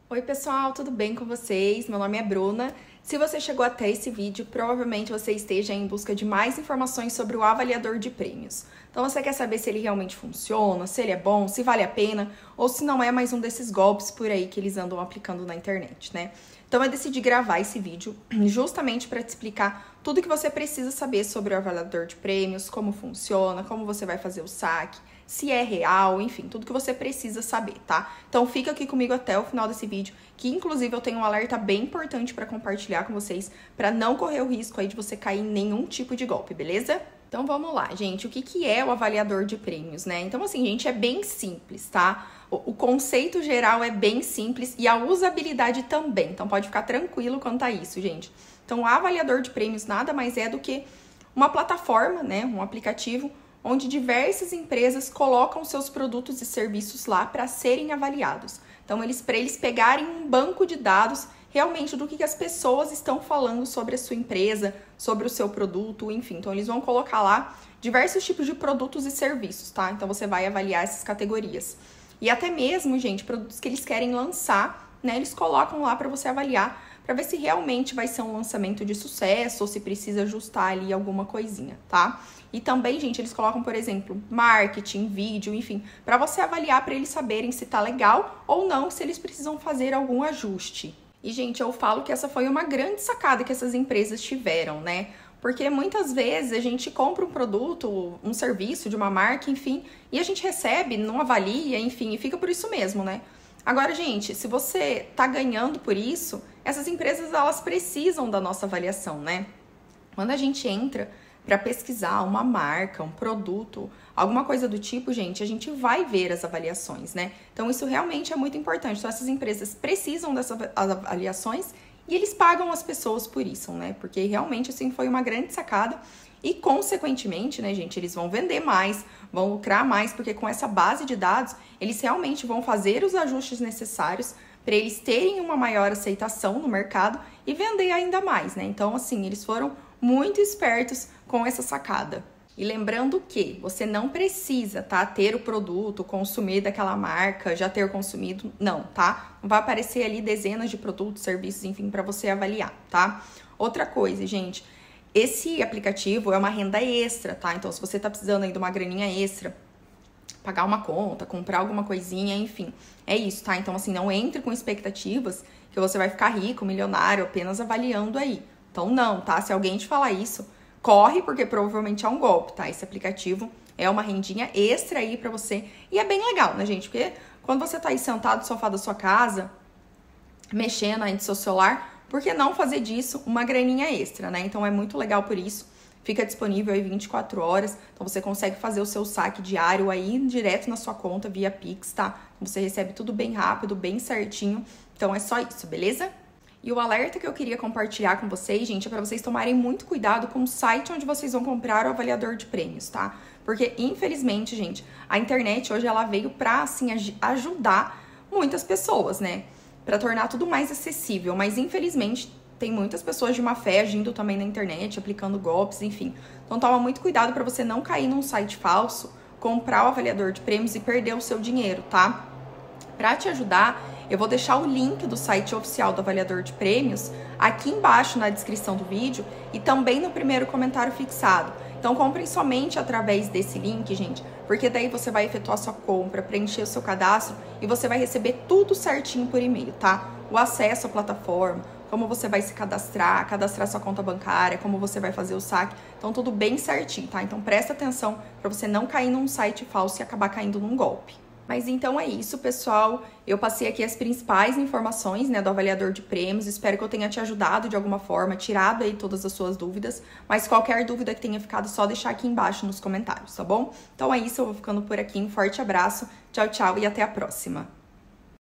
Oi pessoal, tudo bem com vocês? Meu nome é Bruna. Se você chegou até esse vídeo, provavelmente você esteja em busca de mais informações sobre o avaliador de prêmios. Então você quer saber se ele realmente funciona, se ele é bom, se vale a pena, ou se não é mais um desses golpes por aí que eles andam aplicando na internet, né? Então eu decidi gravar esse vídeo justamente para te explicar tudo que você precisa saber sobre o avaliador de prêmios, como funciona, como você vai fazer o saque, se é real, enfim, tudo que você precisa saber, tá? Então fica aqui comigo até o final desse vídeo, que inclusive eu tenho um alerta bem importante para compartilhar com vocês, para não correr o risco aí de você cair em nenhum tipo de golpe, beleza? Então vamos lá, gente, o que é o avaliador de prêmios, né? Então assim, gente, é bem simples, tá? O conceito geral é bem simples e a usabilidade também, então pode ficar tranquilo quanto a isso, gente. Então o avaliador de prêmios nada mais é do que uma plataforma, né, um aplicativo, onde diversas empresas colocam seus produtos e serviços lá para serem avaliados. Então, para eles pegarem um banco de dados realmente do que as pessoas estão falando sobre a sua empresa, sobre o seu produto, enfim. Então, eles vão colocar lá diversos tipos de produtos e serviços, tá? Então, você vai avaliar essas categorias. E até mesmo, gente, produtos que eles querem lançar, né? Eles colocam lá para você avaliar, para ver se realmente vai ser um lançamento de sucesso ou se precisa ajustar ali alguma coisinha, tá? E também, gente, eles colocam, por exemplo, marketing, vídeo, enfim, para você avaliar, para eles saberem se tá legal ou não, se eles precisam fazer algum ajuste. E, gente, eu falo que essa foi uma grande sacada que essas empresas tiveram, né? Porque muitas vezes a gente compra um produto, um serviço de uma marca, enfim, e a gente recebe, não avalia, enfim, e fica por isso mesmo, né? Agora, gente, se você tá ganhando por isso, essas empresas, elas precisam da nossa avaliação, né? Quando a gente entra para pesquisar uma marca, um produto, alguma coisa do tipo, gente, a gente vai ver as avaliações, né? Então, isso realmente é muito importante. Então, essas empresas precisam dessas avaliações e eles pagam as pessoas por isso, né? Porque realmente, assim, foi uma grande sacada. E, consequentemente, né, gente, eles vão vender mais, vão lucrar mais, porque com essa base de dados, eles realmente vão fazer os ajustes necessários para eles terem uma maior aceitação no mercado e vender ainda mais, né? Então, assim, eles foram muito espertos com essa sacada. E lembrando que você não precisa, tá, ter o produto, consumir daquela marca, já ter consumido, não, tá? Não vai aparecer ali dezenas de produtos, serviços, enfim, para você avaliar, tá? Outra coisa, gente, esse aplicativo é uma renda extra, tá? Então, se você tá precisando aí de uma graninha extra, pagar uma conta, comprar alguma coisinha, enfim, é isso, tá? Então, assim, não entre com expectativas que você vai ficar rico, milionário, apenas avaliando aí. Então, não, tá? Se alguém te falar isso, corre, porque provavelmente é um golpe, tá? Esse aplicativo é uma rendinha extra aí pra você. E é bem legal, né, gente? Porque quando você tá aí sentado no sofá da sua casa, mexendo aí no seu celular, por que não fazer disso uma graninha extra, né? Então, é muito legal por isso. Fica disponível aí 24 horas, então você consegue fazer o seu saque diário aí direto na sua conta via Pix, tá? Você recebe tudo bem rápido, bem certinho. Então, é só isso, beleza? E o alerta que eu queria compartilhar com vocês, gente, é para vocês tomarem muito cuidado com o site onde vocês vão comprar o avaliador de prêmios, tá? Porque, infelizmente, gente, a internet hoje ela veio para, assim, ajudar muitas pessoas, né? Para tornar tudo mais acessível, mas, infelizmente, tem muitas pessoas de má fé agindo também na internet, aplicando golpes, enfim. Então, toma muito cuidado para você não cair num site falso, comprar o avaliador de prêmios e perder o seu dinheiro, tá? Para te ajudar, eu vou deixar o link do site oficial do avaliador de prêmios aqui embaixo na descrição do vídeo e também no primeiro comentário fixado. Então, comprem somente através desse link, gente, porque daí você vai efetuar sua compra, preencher o seu cadastro e você vai receber tudo certinho por e-mail, tá? O acesso à plataforma, como você vai se cadastrar sua conta bancária, como você vai fazer o saque. Então, tudo bem certinho, tá? Então, presta atenção para você não cair num site falso e acabar caindo num golpe. Mas então é isso, pessoal. Eu passei aqui as principais informações, né, do avaliador de prêmios. Espero que eu tenha te ajudado de alguma forma, tirado aí todas as suas dúvidas. Mas qualquer dúvida que tenha ficado, só deixar aqui embaixo nos comentários, tá bom? Então é isso, eu vou ficando por aqui. Um forte abraço, tchau, tchau e até a próxima.